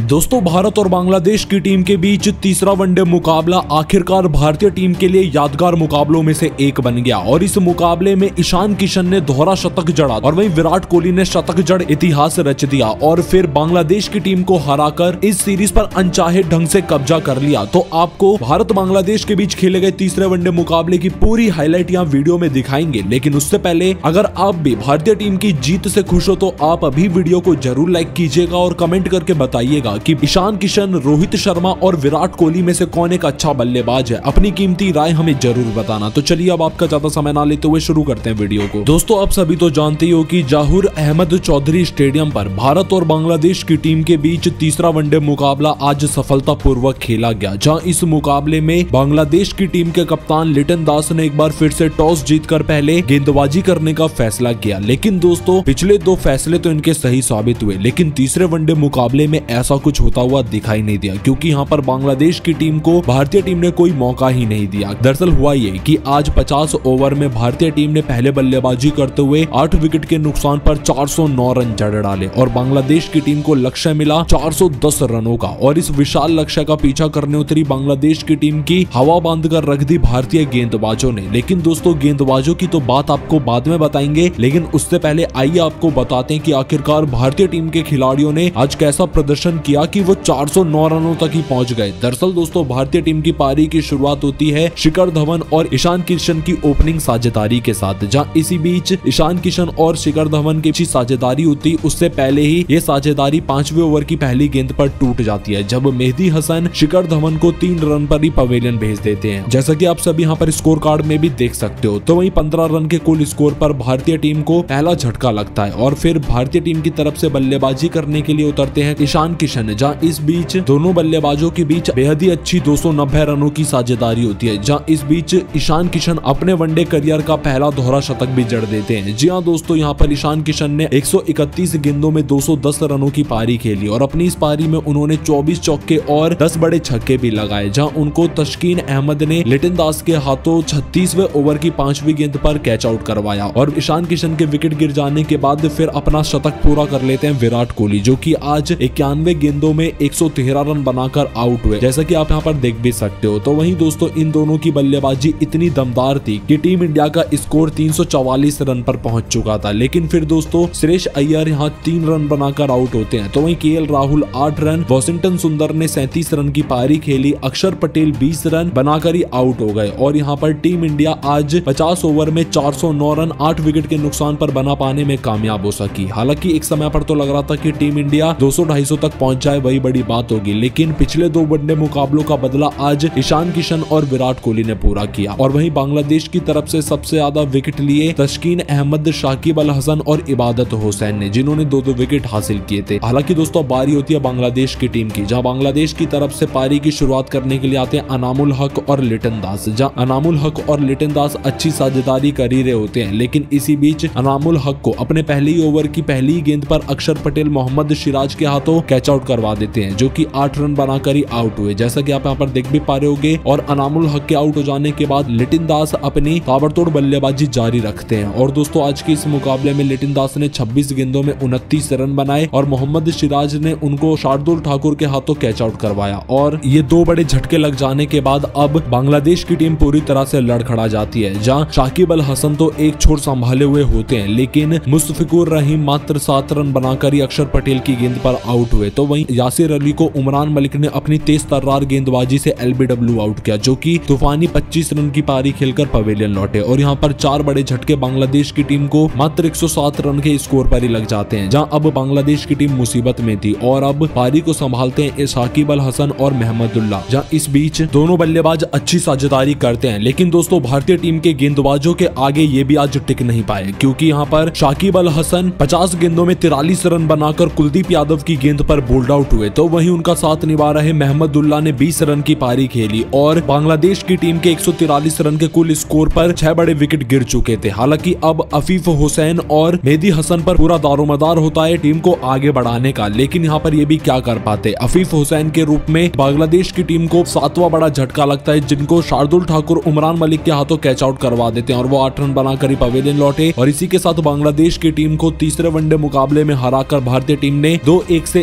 दोस्तों, भारत और बांग्लादेश की टीम के बीच तीसरा वनडे मुकाबला आखिरकार भारतीय टीम के लिए यादगार मुकाबलों में से एक बन गया और इस मुकाबले में ईशान किशन ने दोहरा शतक जड़ा और वहीं विराट कोहली ने शतक जड़ इतिहास रच दिया और फिर बांग्लादेश की टीम को हराकर इस सीरीज पर अनचाहे ढंग से कब्जा कर लिया। तो आपको भारत बांग्लादेश के बीच खेले गए तीसरे वनडे मुकाबले की पूरी हाईलाइट यहाँ वीडियो में दिखाएंगे, लेकिन उससे पहले अगर आप भी भारतीय टीम की जीत से खुश हो तो आप अभी वीडियो को जरूर लाइक कीजिएगा और कमेंट करके बताइएगा कि ईशान किशन, रोहित शर्मा और विराट कोहली में से कौन एक अच्छा बल्लेबाज है। अपनी कीमती राय हमें जरूर बताना। तो चलिए अब आपका ज्यादा समय ना लेते हुए शुरू करते हैं वीडियो को। दोस्तों, आप सभी तो जानते ही हो कि जहूर अहमद चौधरी स्टेडियम पर भारत और बांग्लादेश की टीम के बीच तीसरा वनडे मुकाबला आज सफलतापूर्वक खेला गया, जहां इस मुकाबले में बांग्लादेश की टीम के कप्तान लिटन दास ने एक बार फिर से टॉस जीतकर पहले गेंदबाजी करने का फैसला किया। लेकिन दोस्तों, पिछले दो फैसले तो इनके सही साबित हुए, लेकिन तीसरे वनडे मुकाबले में ऐसा कुछ होता हुआ दिखाई नहीं दिया, क्योंकि यहाँ पर बांग्लादेश की टीम को भारतीय टीम ने कोई मौका ही नहीं दिया। दरअसल हुआ ये कि आज 50 ओवर में भारतीय टीम ने पहले बल्लेबाजी करते हुए 8 विकेट के नुकसान पर 409 रन जड़ डाले और बांग्लादेश की टीम को लक्ष्य मिला 410 रनों का और इस विशाल लक्ष्य का पीछा करने उतरी बांग्लादेश की टीम की हवा बांध कर रख दी भारतीय गेंदबाजों ने। लेकिन दोस्तों, गेंदबाजों की तो बात आपको बाद में बताएंगे, लेकिन उससे पहले आइए आपको बताते हैं कि आखिरकार भारतीय टीम के खिलाड़ियों ने आज कैसा प्रदर्शन किया कि वो 409 रनों तक ही पहुंच गए। दरअसल दोस्तों, भारतीय टीम की पारी की शुरुआत होती है शिखर धवन और ईशान किशन की ओपनिंग साझेदारी के साथ, जहां इसी बीच ईशान किशन और शिखर धवन की अच्छी साझेदारी होती। उससे पहले ही ये साझेदारी 5वें ओवर की पहली गेंद पर टूट जाती है, जब मेहदी हसन शिखर धवन को 3 रन पर ही पवेलियन भेज देते हैं, जैसा कि आप सभी यहाँ पर स्कोर कार्ड में भी देख सकते हो। तो वहीं 15 रन के कुल स्कोर पर भारतीय टीम को पहला झटका लगता है और फिर भारतीय टीम की तरफ से बल्लेबाजी करने के लिए उतरते हैं ईशान किशन, जहां इस बीच दोनों बल्लेबाजों के बीच बेहद ही अच्छी 290 रनों की साझेदारी होती है, जहां इस बीच ईशान किशन अपने वनडे करियर का पहला दोहरा शतक भी जड़ देते हैं। जी हां दोस्तों, यहाँ पर ईशान किशन ने 131 गेंदों में 210 रनों की पारी खेली और अपनी इस पारी में उन्होंने 24 चौके और 10 बड़े छक्के भी लगाए, जहां उनको तस्कीन अहमद ने लिटन दास के हाथों 36वें ओवर की 5वीं गेंद पर कैच आउट करवाया और ईशान किशन के विकेट गिर जाने के बाद फिर अपना शतक पूरा कर लेते हैं विराट कोहली, जो कि आज 91 गेंदों में 113 रन बनाकर आउट हुए, जैसा कि आप यहाँ पर देख भी सकते हो। तो वहीं दोस्तों, इन दोनों की बल्लेबाजी इतनी दमदार थी कि टीम इंडिया का स्कोर 344 रन पर पहुंच चुका था। लेकिन फिर दोस्तों, श्रेयस अय्यर यहाँ 3 रन बनाकर आउट होते हैं। तो वहीं केएल राहुल 8 रन, वॉशिंगटन सुंदर ने 37 रन की पारी खेली, अक्षर पटेल 20 रन बनाकर ही आउट हो गए और यहाँ पर टीम इंडिया आज 50 ओवर में 409 रन 8 विकेट के नुकसान पर बना पाने में कामयाब हो सकी। हालांकि एक समय पर तो लग रहा था कि टीम इंडिया 200-250 तक पहुंच जाए, वही बड़ी बात होगी, लेकिन पिछले दो वनडे मुकाबलों का बदला आज ईशान किशन और विराट कोहली ने पूरा किया। और वहीं बांग्लादेश की तरफ से सबसे ज्यादा विकेट लिए तस्कीन अहमद, शाकिब अल हसन और इबादत हुसैन ने, जिन्होंने 2-2 विकेट हासिल किए थे। हालांकि दोस्तों, बारी होती है बांग्लादेश की टीम की, जहां बांग्लादेश की तरफ से पारी की शुरुआत करने के लिए आते हैं अनामुल हक और लिटन दास, जहां अनामुल हक और लिटन दास अच्छी साझेदारी कर ही रहे होते हैं। लेकिन इसी बीच अनामुल हक को अपने पहले ही ओवर की पहली गेंद पर अक्षर पटेल मोहम्मद सिराज के हाथों कैच आउट करवा देते हैं, जो कि 8 रन बनाकर ही आउट हुए, जैसा कि आप यहाँ पर देख भी पा रहे होंगे। और अनामुल हक के आउट हो जाने के बाद लिटन दास अपनी ताबड़तोड़ बल्लेबाजी जारी रखते हैं और दोस्तों, आज के इस मुकाबले में लिटन दास ने 26 गेंदों में 29 रन बनाए और मोहम्मद सिराज ने उनको शार्दुल ठाकुर के हाथों कैच आउट करवाया और ये 2 बड़े झटके लग जाने के बाद अब बांग्लादेश की टीम पूरी तरह से लड़खड़ा जाती है, जहां शाकिब अल हसन तो एक छोर संभाले हुए होते हैं, लेकिन मुस्तफिकुर रहीम मात्र 7 रन बनाकर ही अक्षर पटेल की गेंद पर आउट हुए। तो वहीं यासिर अली को उमरान मलिक ने अपनी तेज तर्रार गेंदबाजी से एलबीडब्ल्यू आउट किया, जो कि तूफानी 25 रन की पारी खेलकर पवेलियन लौटे और यहाँ पर 4 बड़े झटके बांग्लादेश की टीम को मात्र 107 रन के स्कोर पर ही लग जाते हैं, जहां अब बांग्लादेश की टीम मुसीबत में थी और अब पारी को संभालते हैं शाकिब अल हसन और महमदुल्लाह, जहां इस बीच दोनों बल्लेबाज अच्छी साझेदारी करते हैं। लेकिन दोस्तों, भारतीय टीम के गेंदबाजों के आगे ये भी आज टिक नहीं पाए, क्योंकि यहाँ पर शाकिब अल हसन 50 गेंदों में 43 रन बनाकर कुलदीप यादव की गेंद पर बोल्ड आउट हुए। तो वहीं उनका साथ निभा रहे महमदुल्लाह ने 20 रन की पारी खेली और बांग्लादेश की टीम के 143 रन के कुल स्कोर पर 6 बड़े विकेट गिर चुके थे। हालांकि अब अफीफ हुसैन और मेहदी हसन पर पूरा दारोमदार होता है टीम को आगे बढ़ाने का, लेकिन यहाँ पर ये भी क्या कर पाते। अफीफ हुसैन के रूप में बांग्लादेश की टीम को 7वां बड़ा झटका लगता है, जिनको शार्दुल ठाकुर उमरान मलिक के हाथों कैच आउट करवा देते हैं और वो 8 रन बनाकर ही पवेलियन लौटे और इसी के साथ बांग्लादेश की टीम को तीसरे वनडे मुकाबले में हराकर भारतीय टीम ने 2-1 से इस श्रृंखला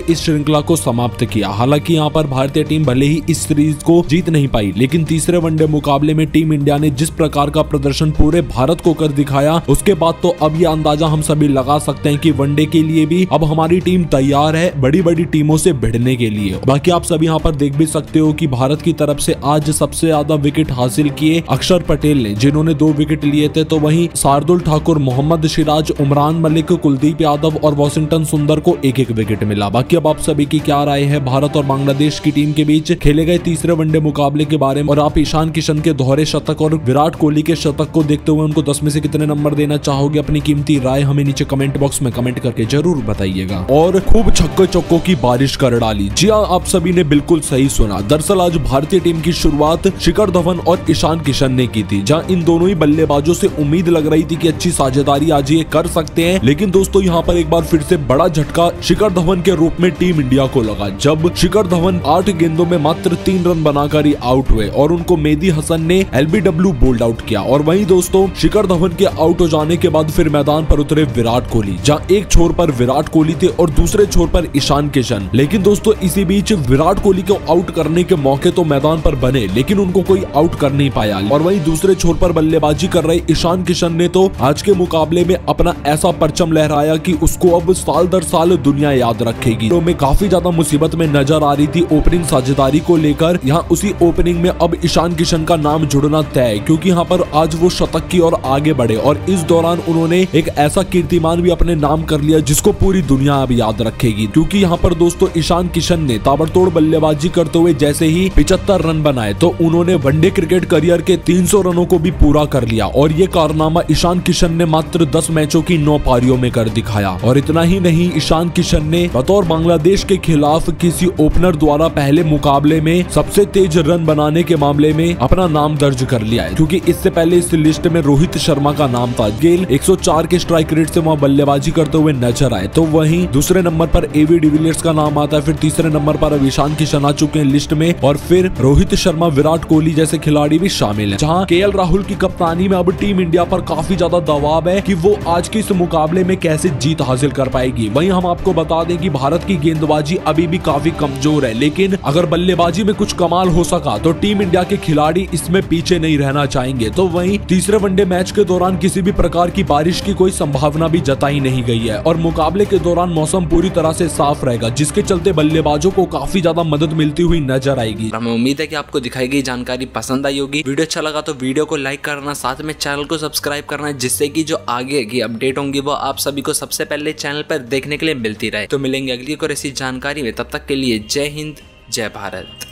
श्रृंखला को समाप्त किया। हालांकि यहाँ पर भारतीय टीम भले ही इस सीरीज को जीत नहीं पाई, लेकिन तीसरे वनडे मुकाबले में टीम इंडिया ने जिस प्रकार का प्रदर्शन पूरे भारत को कर दिखाया, उसके बाद तो अब ये अंदाजा हम सभी लगा सकते हैं कि वनडे के लिए भी अब हमारी टीम तैयार है बड़ी बड़ी टीमों से भिड़ने के लिए। बाकी आप सभी यहाँ पर देख भी सकते हो कि भारत की तरफ से आज सबसे ज्यादा विकेट हासिल किए अक्षर पटेल ने, जिन्होंने 2 विकेट लिए थे। तो वहीं शार्दुल ठाकुर, मोहम्मद सिराज, उमरान मलिक, कुलदीप यादव और वॉशिंगटन सुंदर को एक एक विकेट मिला। बाकी अब आप सभी की क्या राय है भारत और बांग्लादेश की टीम के बीच खेले गए तीसरे वनडे मुकाबले के बारे में, और आप ईशान किशन के दोहरे शतक और विराट कोहली के शतक को देखते हुए उनको 10 में से कितने नंबर देना चाहोगे? अपनी कीमती राय हमें नीचे कमेंट बॉक्स में कमेंट करके जरूर बताइएगा। और खूब छक्के चौकों की बारिश कर डाली। जी हाँ, आप सभी ने बिल्कुल सही सुना। दरअसल आज भारतीय टीम की शुरुआत शिखर धवन और ईशान किशन ने की थी, जहां इन दोनों ही बल्लेबाजों से उम्मीद लग रही थी कि अच्छी साझेदारी आज ये कर सकते हैं। लेकिन दोस्तों यहाँ पर एक बार फिर से बड़ा झटका शिखर धवन के रूप में टीम इंडिया को लगा, जब शिखर धवन 8 गेंदों में मात्र 3 रन बनाकर ही आउट हुए और उनको मेहदी हसन ने LBW बोल्ड आउट किया। और वहीं दोस्तों शिखर धवन के आउट हो जाने के बाद फिर मैदान पर उतरे विराट कोहली, जहां एक छोर पर विराट कोहली थे और दूसरे छोर पर ईशान किशन। लेकिन दोस्तों इसी बीच विराट कोहली को आउट करने के मौके तो मैदान पर बने, लेकिन उनको कोई आउट कर नहीं पाया। और वहीं दूसरे छोर पर बल्लेबाजी कर रहे ईशान किशन ने तो आज के मुकाबले में अपना ऐसा परचम लहराया कि उसको अब साल दर साल दुनिया याद रखेगी। तो मैं काफी ज्यादा मुसीबत में नजर आ रही थी ओपनिंग साझेदारी को लेकर। यहाँ उसी ओपनिंग में अब ईशान किशन का नाम जुड़ना तय है, क्योंकि यहाँ पर आज वो शतक की ओर आगे बढ़े और इस दौरान उन्होंने एक ऐसा कीर्तिमान भी अपने नाम कर लिया जिसको पूरी दुनिया अब याद रखेगी। क्योंकि यहाँ पर दोस्तों ईशान किशन ने ताबड़तोड़ बल्लेबाजी करते हुए जैसे ही 75 रन बनाए, तो उन्होंने वनडे क्रिकेट करियर के 300 रनों को भी पूरा कर लिया। और ये कारनामा ईशान किशन ने मात्र 10 मैचों की 9 पारियों में कर दिखाया। और इतना ही नहीं, ईशान किशन ने बतौर बांग्लादेश के खिलाफ किसी ओपनर द्वारा पहले मुकाबले में सबसे तेज रन बनाने के मामले में अपना नाम दर्ज कर लिया है, क्योंकि इससे पहले इस लिस्ट में रोहित शर्मा का नाम था। गेल 104 के स्ट्राइक रेट से वहां बल्लेबाजी करते हुए नजर आए। तो वहीं दूसरे नंबर पर AB डिविलियर्स का नाम आता है, फिर तीसरे नंबर पर अब ईशान किशन आ चुके हैं लिस्ट में, और फिर रोहित शर्मा, विराट कोहली जैसे खिलाड़ी भी शामिल हैं। जहां KL राहुल की कप्तानी में अब टीम इंडिया पर काफी ज्यादा दबाव है कि वो आज के इस मुकाबले में कैसे जीत हासिल कर पाएगी। वहीं हम आपको बता दें कि भारत की गेंदबाजी अभी भी काफी कमजोर है, लेकिन अगर बल्लेबाजी में कुछ कमाल हो सका तो टीम इंडिया के खिलाड़ी इसमें पीछे नहीं रहना चाहेंगे। तो वहीं तीसरे वनडे मैच के दौरान किसी भी प्रकार की बारिश की कोई संभावना भी जताई नहीं गई है और मुकाबले के दौरान मौसम पूरी तरह से साफ रहेगा, जिसके चलते बल्लेबाजों को काफी ज्यादा मदद मिलती हुई नजर आएगी। हमें उम्मीद है कि आपको दिखाई गई जानकारी पसंद आई होगी। वीडियो अच्छा लगा तो वीडियो को लाइक करना, साथ में चैनल को सब्सक्राइब करना, जिससे कि जो आगे की अपडेट होंगी वो आप सभी को सबसे पहले चैनल पर देखने के लिए मिलती रहे। तो मिलेंगे अगली और ऐसी जानकारी में, तब तक के लिए जय हिंद, जय भारत।